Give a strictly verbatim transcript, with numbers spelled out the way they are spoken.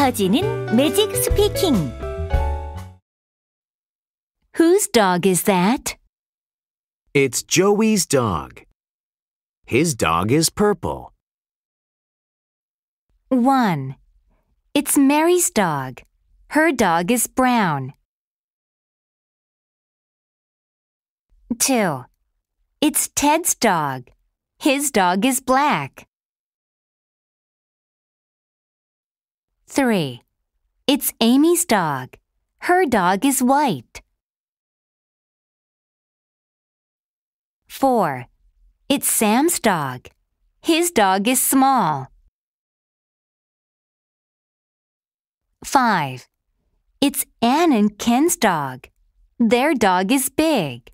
터지는 매직스피킹. Whose dog is that? It's Joey's dog. His dog is purple. one. It's Mary's dog. Her dog is brown. two. It's Ted's dog. His dog is black. three. It's Amy's dog. Her dog is white. four. It's Sam's dog. His dog is small. five. It's Anne and Ken's dog. Their dog is big.